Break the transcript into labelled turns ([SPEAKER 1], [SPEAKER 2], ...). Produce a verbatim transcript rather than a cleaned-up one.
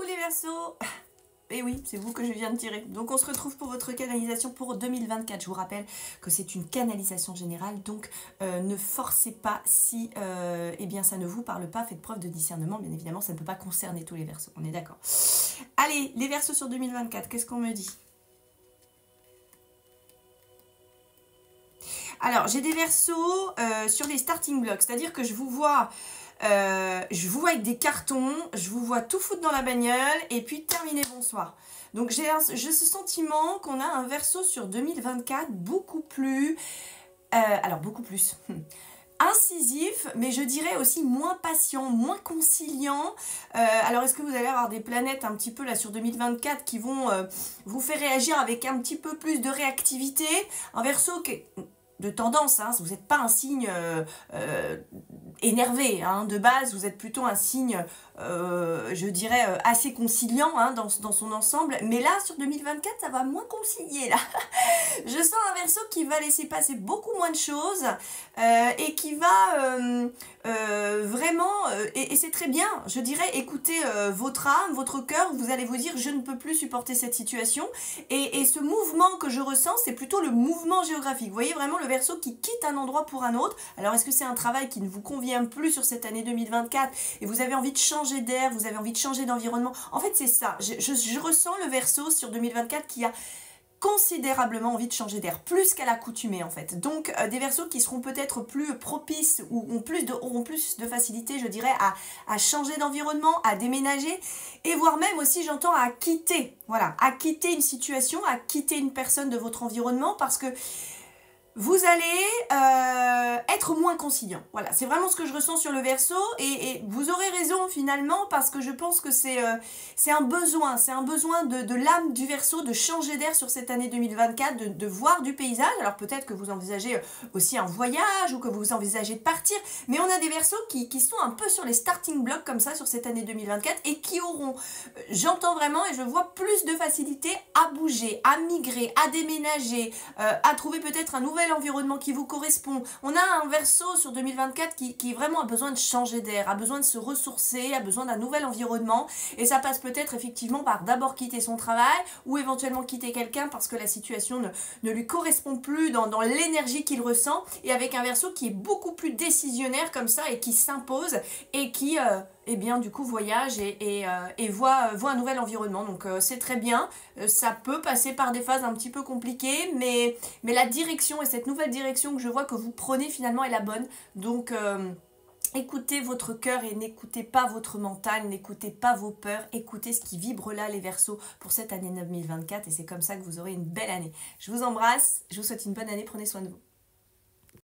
[SPEAKER 1] les Verseaux. Et oui, c'est vous que je viens de tirer. Donc on se retrouve pour votre canalisation pour deux mille vingt-quatre. Je vous rappelle que c'est une canalisation générale, donc euh, ne forcez pas si euh, eh bien, ça ne vous parle pas. Faites preuve de discernement, bien évidemment, ça ne peut pas concerner tous les Verseaux. On est d'accord. Allez, les Verseaux sur deux mille vingt-quatre, qu'est-ce qu'on me dit? Alors, j'ai des Verseaux euh, sur les starting blocks, c'est-à-dire que je vous vois... Euh, je vous vois avec des cartons, je vous vois tout foutre dans la bagnole et puis terminer bonsoir. Donc j'ai ce sentiment qu'on a un Verseau sur deux mille vingt-quatre beaucoup plus, euh, alors beaucoup plus, incisif, mais je dirais aussi moins patient, moins conciliant. Euh, alors est-ce que vous allez avoir des planètes un petit peu là sur deux mille vingt-quatre qui vont euh, vous faire réagir avec un petit peu plus de réactivité? Un Verseau qui est de tendance, hein, vous n'êtes pas un signe euh, euh, énervé, hein, de base, vous êtes plutôt un signe, euh, je dirais, euh, assez conciliant hein, dans, dans son ensemble, mais là, sur deux mille vingt-quatre, ça va moins concilier, là. Je sens un Verseau qui va laisser passer beaucoup moins de choses, euh, et qui va euh, euh, vraiment, euh, et, et c'est très bien, je dirais, écouter euh, votre âme, votre cœur, vous allez vous dire, je ne peux plus supporter cette situation, et, et ce mouvement que je ressens, c'est plutôt le mouvement géographique, vous voyez vraiment le Verseau qui quitte un endroit pour un autre. Alors est-ce que c'est un travail qui ne vous convient plus sur cette année deux mille vingt-quatre et vous avez envie de changer d'air, vous avez envie de changer d'environnement? En fait c'est ça, je, je, je ressens le Verseau sur deux mille vingt-quatre qui a considérablement envie de changer d'air, plus qu'à l'accoutumée en fait. Donc euh, des Verseaux qui seront peut-être plus propices ou ont plus de, auront plus de facilité, je dirais, à, à changer d'environnement, à déménager, et voire même aussi, j'entends, à quitter, voilà, à quitter une situation, à quitter une personne de votre environnement, parce que vous allez euh, être moins conciliant. Voilà, c'est vraiment ce que je ressens sur le Verseau, et, et vous aurez raison finalement, parce que je pense que c'est euh, c'est un besoin, c'est un besoin de, de l'âme du Verseau de changer d'air sur cette année deux mille vingt-quatre, de, de voir du paysage. Alors peut-être que vous envisagez aussi un voyage, ou que vous envisagez de partir, mais on a des Verseaux qui, qui sont un peu sur les starting blocks comme ça sur cette année deux mille vingt-quatre, et qui auront, euh, j'entends vraiment et je vois plus de facilité à bouger, à migrer, à déménager, euh, à trouver peut-être un nouvel environnement qui vous correspond. On a un Verseau sur deux mille vingt-quatre qui, qui vraiment a besoin de changer d'air, a besoin de se ressourcer, a besoin d'un nouvel environnement, et ça passe peut-être effectivement par d'abord quitter son travail, ou éventuellement quitter quelqu'un parce que la situation ne, ne lui correspond plus dans, dans l'énergie qu'il ressent, et avec un Verseau qui est beaucoup plus décisionnaire comme ça, et qui s'impose, et qui euh, eh bien du coup voyage et, et, euh, et voit, voit un nouvel environnement. Donc euh, c'est très bien, euh, ça peut passer par des phases un petit peu compliquées, mais, mais la direction et cette nouvelle direction que je vois que vous prenez finalement est la bonne. Donc euh, écoutez votre cœur et n'écoutez pas votre mental, n'écoutez pas vos peurs, écoutez ce qui vibre là les Verseaux pour cette année deux mille vingt-quatre, et c'est comme ça que vous aurez une belle année. Je vous embrasse, je vous souhaite une bonne année, prenez soin de vous.